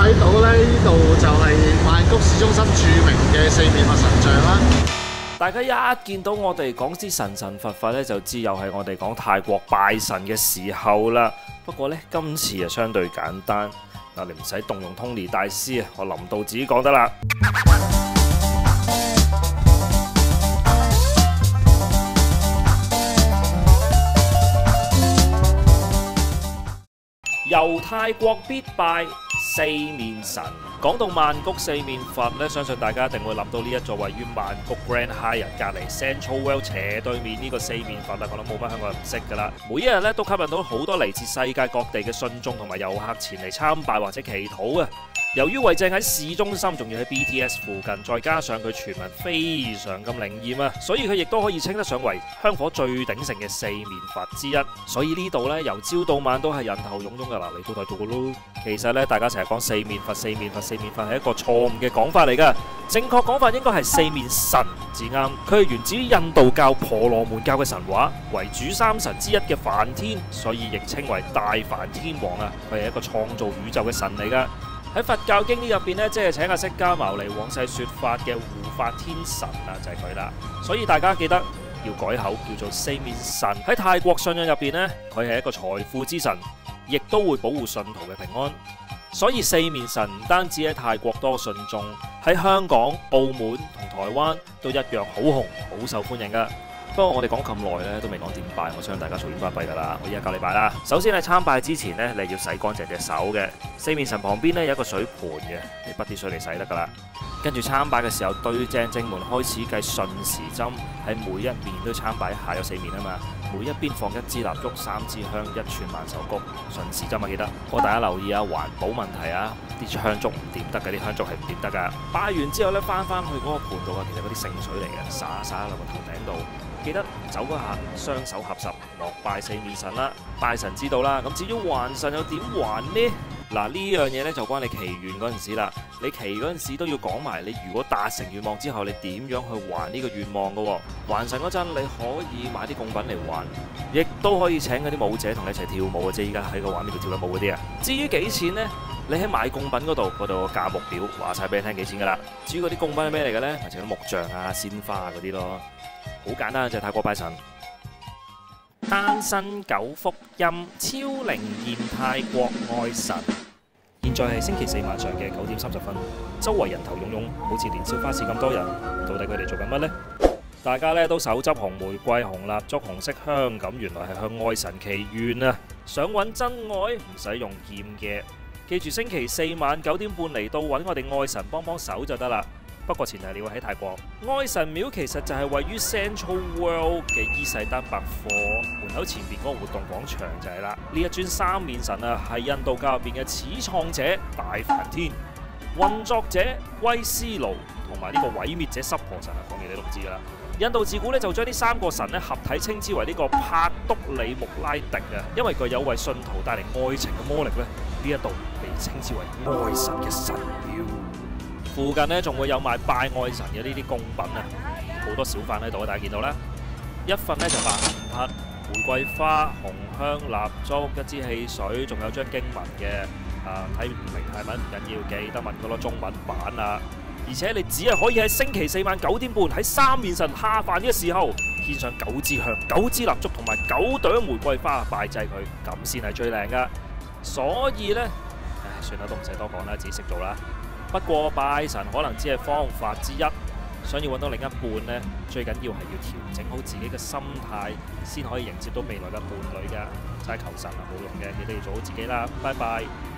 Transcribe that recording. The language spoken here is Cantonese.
睇到咧，呢度就係曼谷市中心著名嘅四面佛神像啦。 大家一見到我哋講啲神神佛佛咧，就知又係我哋講泰國拜神嘅時候啦。不過呢，今次啊相對簡單，嗱你唔使動用 Tony 大師啊，我林道自己講得啦。遊泰國必拜四面神。講到曼谷四面佛咧，相信大家一定會諗到呢一座位於曼谷 Grand Hyatt 隔離 Central World 斜對面呢個四面佛啦，我諗冇乜香港人唔識㗎啦。每一日咧都吸引到好多嚟自世界各地嘅信眾同埋遊客前嚟參拜或者祈禱啊。由於位正喺市中心，仲要喺 BTS 附近，再加上佢傳聞非常咁靈驗啊，所以佢亦都可以稱得上為香火最鼎盛嘅四面佛之一。所以呢度呢，由朝到晚都係人頭湧湧嘅，嗱嚟到睇到嘅咯。其實呢，大家成日講四面佛、四面佛、四面佛係一個錯誤嘅講法嚟㗎，正確講法應該係四面神至啱。佢係源自於印度教婆羅門教嘅神話，為主三神之一嘅梵天，所以亦稱為大梵天王啊。佢係一個創造宇宙嘅神嚟㗎。喺佛教經典入邊呢，即係請阿釋迦牟尼往世說法嘅護法天神啊，就係佢啦。所以大家記得要改口叫做四面神。喺泰國信仰入邊呢，佢係一個財富之神，亦都會保護信徒嘅平安。所以四面神唔單止喺泰國多信眾，喺香港、澳門同台灣都一樣好紅、好受歡迎噶。不過我哋講咁耐咧，都未講點拜，我相信大家嘈冤巴閉噶啦。我依家教你拜啦。首先喺參拜之前呢，你要洗乾淨隻手嘅。四面神旁邊呢，有一個水盤嘅，你筆啲水嚟洗得噶啦。跟住參拜嘅時候，對正正門開始計順時針，喺每一面都參拜一下，有四面啊嘛。每一邊放一支蠟燭、3支香、1串萬壽菊，順時針啊記得。不過大家留意啊，環保問題啊，啲香燭唔掂得嘅，啲香燭係唔掂得噶。拜完之後呢，翻去嗰個盤度啊，其實嗰啲聖水嚟嘅，灑喺個頭頂度。記得走嗰下，雙手合十，膜拜四面神啦。拜神知道啦，咁至於還神又點還呢？嗱，呢樣嘢咧就關你祈願嗰陣時啦。你祈嗰陣時都要講埋你如果達成願望之後，你點樣去還呢個願望噶喎？還神嗰陣你可以買啲供品嚟還，亦都可以請嗰啲舞者同你一齊跳舞嘅啫。依家喺個畫面度跳緊舞嗰啲啊。至於幾錢呢？你喺買供品嗰度個價目表話晒俾你聽幾錢噶啦。至於嗰啲供品係咩嚟嘅呢？係除咗木像啊、鮮花啊嗰啲咯。好簡單，就係泰國拜神。單身狗福音超靈驗泰國愛神。現在係星期四晚上嘅9點30分，周圍人頭湧湧，好似年宵花市咁多人，到底佢哋做緊乜呢？大家呢都手執紅玫瑰、紅蠟燭、紅色香，咁原來係向愛神祈願啊！想揾真愛唔使用劍嘅，記住星期四晚9點半嚟到揾我哋愛神幫手就得啦。不過前提你要喺泰國。愛神廟其實就係位於 Central World 嘅伊勢丹百貨門口前邊嗰個活動廣場就係啦。呢一尊三面神啊，係印度教入邊嘅始創者大梵天、運作者威斯奴同埋呢個毀滅者濕婆神啊，講嘢你都唔知噶啦。印度自古咧就將呢3個神咧合體稱之為呢個帕督里穆拉迪啊，因為具有為信徒帶嚟愛情嘅魔力咧，呢一度被稱之為愛神嘅神廟。附近呢仲會有賣拜愛神嘅呢啲供品啊，好多小販喺度啊，大家見到啦。一份呢就85匹玫瑰花、紅香、蠟燭、一支汽水，仲有張經文嘅。睇唔明泰文唔緊要，記得問佢攞中文版啊。而且你只係可以喺星期四晚9點半喺三面神下凡嘅時候，獻上9支香、9支蠟燭同埋9朵玫瑰花拜祭佢，咁先係最靚噶。所以呢，算啦，都唔使多講啦，自己識做啦。不過拜神可能只係方法之一，想要揾到另一半呢，最緊要係要調整好自己嘅心態，先可以迎接到未來嘅伴侶㗎。齋求神係冇用嘅，記得要做好自己啦。拜拜。